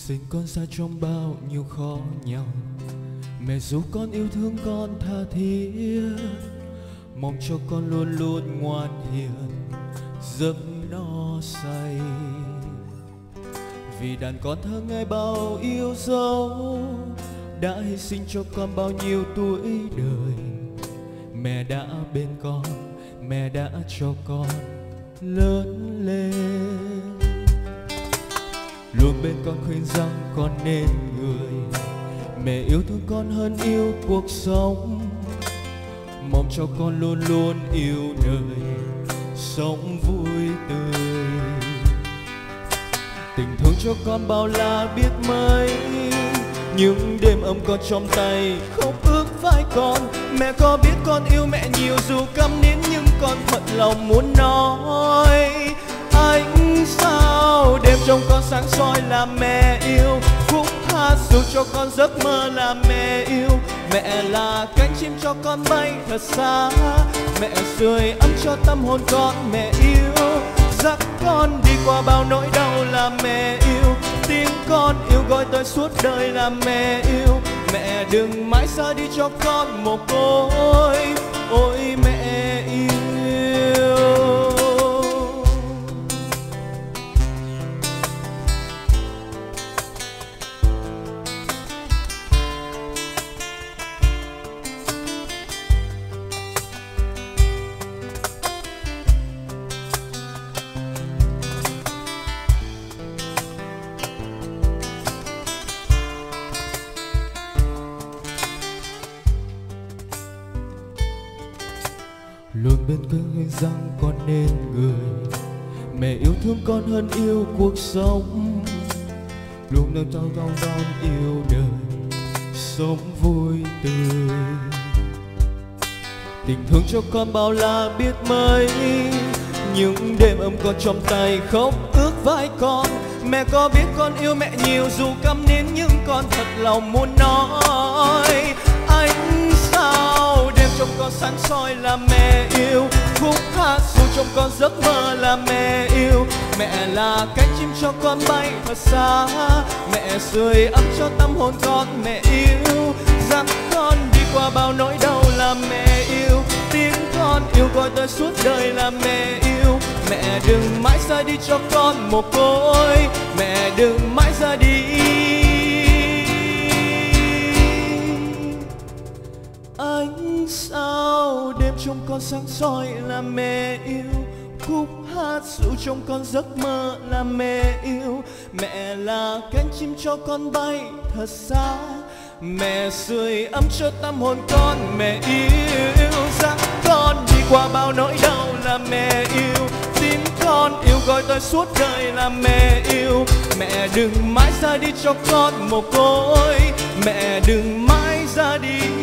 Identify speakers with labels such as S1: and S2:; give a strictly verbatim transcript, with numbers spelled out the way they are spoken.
S1: Sinh con ra trong bao nhiêu khó nhọc, mẹ giúp con yêu thương con tha thiết, mong cho con luôn luôn ngoan hiền, giấc no say. Vì đàn con thơ ngây bao yêu dấu, đã hy sinh cho con bao nhiêu tuổi đời. Mẹ đã bên con, mẹ đã cho con lớn lên, luôn bên con khuyên rằng con nên người. Mẹ yêu thương con hơn yêu cuộc sống, mong cho con luôn luôn yêu đời, sống vui tươi. Tình thương cho con bao la biết mấy, những đêm ấm con trong tay khóc ước vai con. Mẹ có biết con yêu mẹ nhiều dù câm nín, nhưng con thật lòng muốn nói. Anh sao đêm trong con sáng soi là mẹ yêu, khúc hát dù cho con giấc mơ là mẹ yêu. Mẹ là cánh chim cho con bay thật xa, mẹ sưởi ấm cho tâm hồn con. Mẹ yêu dắt con đi qua bao nỗi đau là mẹ yêu, tiếng con yêu gọi tới suốt đời là mẹ yêu. Mẹ đừng mãi xa đi cho con mồ côi, ôi mẹ yêu. Luôn bên cạnh rằng con nên người. Mẹ yêu thương con hơn yêu cuộc sống, luôn nâng trao con con yêu đời, sống vui tươi. Tình thương cho con bao la biết mấy, những đêm ấm con trong tay khóc ước vai con. Mẹ có biết con yêu mẹ nhiều dù câm nín, nhưng con thật lòng muốn nói. Anh sao đêm trong con sáng soi là mẹ yêu, khúc hát dù trong con giấc mơ là mẹ yêu. Mẹ là cánh chim cho con bay thật xa, mẹ sưởi ấm cho tâm hồn con. Mẹ yêu dắt con đi qua bao nỗi đau là mẹ yêu, tiếng con yêu gọi tới suốt đời là mẹ yêu. Mẹ đừng mãi ra đi cho con mồ côi, mẹ đừng mãi ra đi. Anh sao đêm trong con sáng soi là mẹ yêu, khúc hát dịu trong con giấc mơ là mẹ yêu. Mẹ là cánh chim cho con bay thật xa, mẹ sưởi ấm cho tâm hồn con. Mẹ yêu dắt con đi qua bao nỗi đau là mẹ yêu, tiếng con yêu gọi tới suốt đời là mẹ yêu. Mẹ đừng mãi ra đi cho con mồ côi, mẹ đừng mãi ra đi.